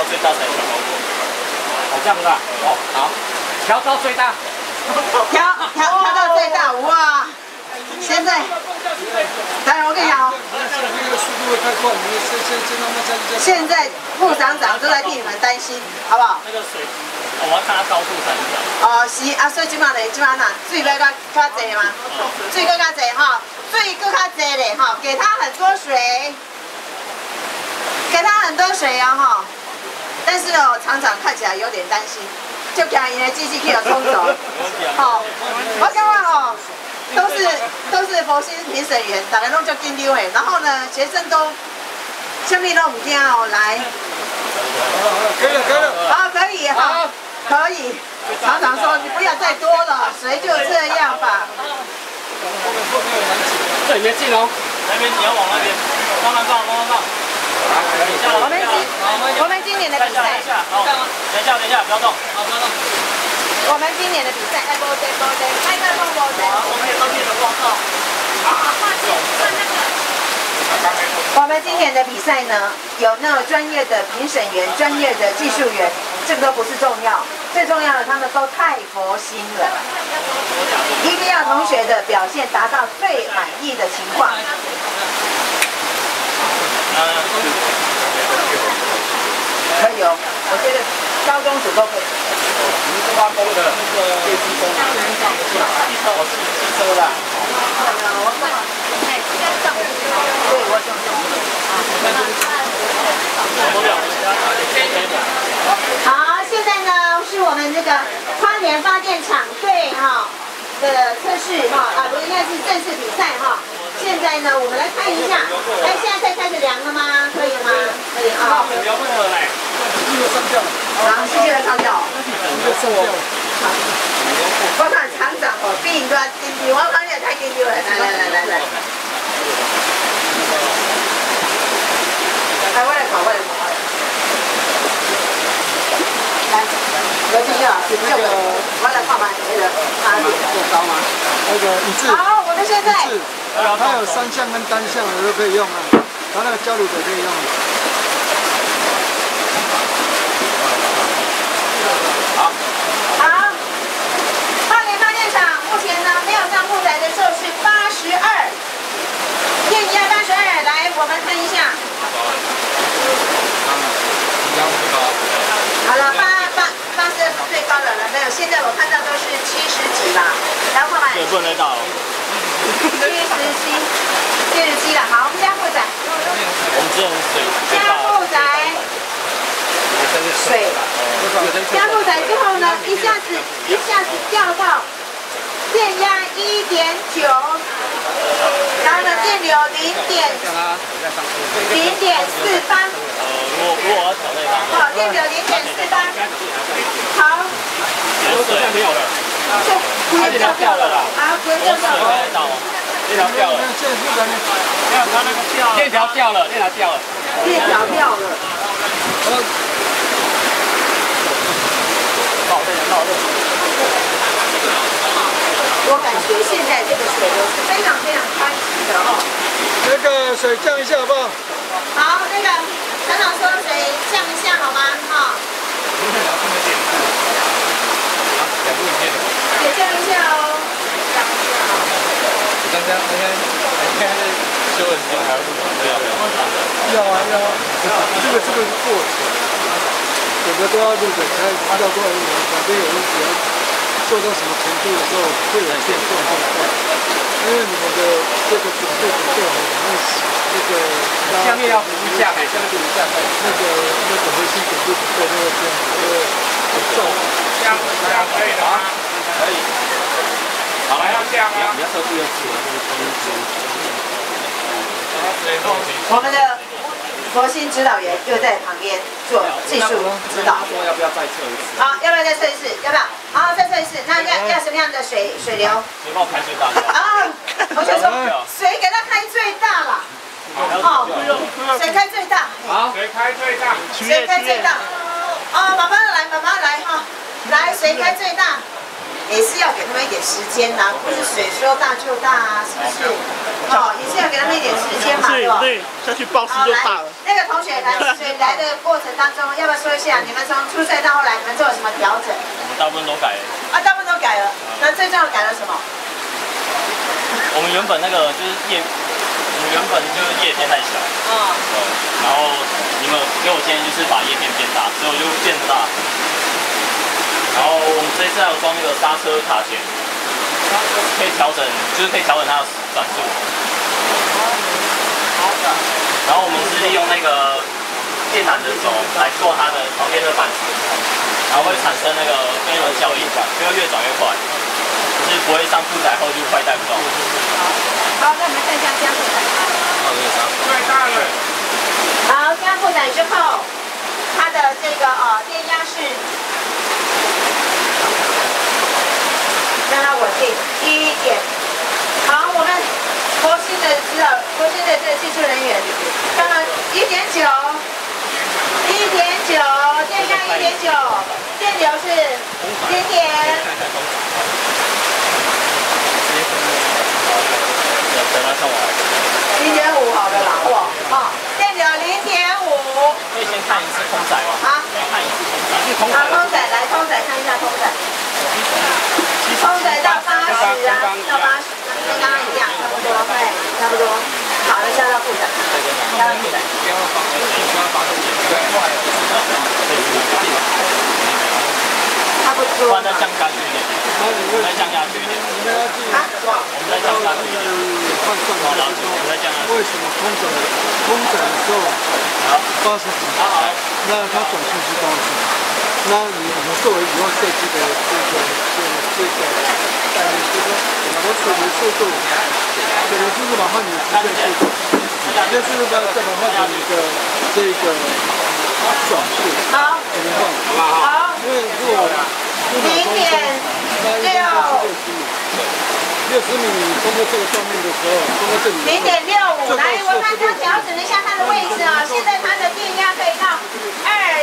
最大才调高过。哦，这样子啊。哦，好，调到最大。 调到最大，哇！现在，来，我跟你讲哦。现在副厂长都在替你们担心，好不好？ 那个水，我要看它高度才能调。 哦，是啊，所以即马呐，水要较济嘛，水更较济哈，水更较济嘞哈，给它很多水，给它很多水啊哈。但是哦，厂长看起来有点担心，就怕因为机器给我冲走。好，我感觉哦，都是佛心评审员，大家拢足紧张的。然后呢，学生都什么都唔惊哦，来。 可以了。 好，可以哈，可以。厂长说你不要再多了，水就这样吧。 这里面进哦，那边你要往那边，慢慢放。 我们今年的比赛， 等一下，不要动，好，不要动。 我们今年的比赛，哎，不对，麦克风不对。我们今年的比赛呢，有那个专业的评审员、专业的技术员，这个都不是重要，最重要的他们都太佛心了，一定要同学的表现达到最满意的情况。可以哦，我觉得高中组都可以。 你是挖工的，那个电机工的，汽车的。 对，我懂。好，现在呢是我们这个花莲发电厂对哈的测试哈不应该是正式比赛哈。现在呢，我们来看一下，哎，现在在开始量了吗？可以吗？可以啊。 不要混合嘞。 好，继续来上吊。我看厂长哦，比人家紧张，我看你也太紧张了。来。来，我来考。来，有请啊，请这个，我来看吧，那个哪里够高吗？那个一致。 好，我们现在。 它有3项跟单项的都可以用啊，它那个焦炉嘴可以用。 好， 花莲发电厂目前呢没有上负载的时候是82，电压82，来我们看一下。好了，80是最高的了，没有，现在我看到都是70几啦，来看看。 也不能再大了。 70几了，好，我们加负载。 我们这种水。 加负载。水。加负载之后呢，一下子掉到电压1.9，然后呢电流0.48。 如果要调那个。 好，电流0.48。好。 水没有了。 就不要掉了啦。啊，不要掉了。 链条掉了。链条掉了。 我感觉现在这个水流是非常湍急的哦。 那个水降一下好不好？ 好，那个厂长说水降一下好吗？哈。水降一下哦。 刚刚修的时间还要录吗？ 要啊，这个过程，整个都要录的，才知道多少人，哪边有问题要做到什么程度的时候会有变动状况。因为你们的这个准备不够好，那那个下面要扶一下，下面扶一下， 那个核心准备不够，那个这样子很重。 这样可以的吗？可以。好，来要这样啊！你要测试要我们的佛心指导员又在旁边做技术指导。 要不要再测一次？ 好，要不要再测一次？要不要？好，再测一次。那要什么样的水流？ 水帮我开最大的。 啊，我就说水给它开最大了。好，水开最大。 好，水开最大。 水开最大。哦，妈妈来哈，来水开最大。 也是要给他们一点时间呐，不是水说大就大啊，是不是？哦，也是要给他们一点时间嘛，对吧？ 对，下去报时就大了。 那个同学来的过程当中，要不要说一下你们从初赛到后来你们做了什么调整？ 我们大部分都改了。 啊，大部分都改了。那最重要的改了什么？ 我们原本那个就是叶片太小。对。然后你们给我建议就是把叶片变大，所以我就变大。然后我们这次还有装那个刹车卡钳，可以调整，就是可以调整它的转速。然后我们是利用那个电缆的轴来做它的旁边的板子，然后会产生那个飞轮效应，就会越转越快，就是不会上负载后就快带不动。 好，那我们看一下加负载。 太大了。 好，加负载之后，它的这个电压是。让它稳定1点。好，我们核心的这个技术人员，刚刚1.9，1.9，电压1.9，电流是0点。0.5好的啦，哇，电流0.5。 可以先看一次空载吗？ 啊， 看一次空载。 空载来，空载看一下空载。空载到80啊，到80，跟刚刚一样，差不多，对，差不多。好了，下到负载，下到负载。差不多。 不然再降下去一点，再降下去一点。 啊？ 我们再降下去一点。 换算好了，为什么空载的时候80几，那它转速是多少？那我们作为以后设计的这个概念，就是说我水流速度把换成直线速度，直线速度再把换成你的这个转速， 好， 怎么换？好不好？ 好。 因为如果60米通过这个上面的时候，通过这里 0.65，来，我看它调整了一下它的位置啊，现在它的电压可以到2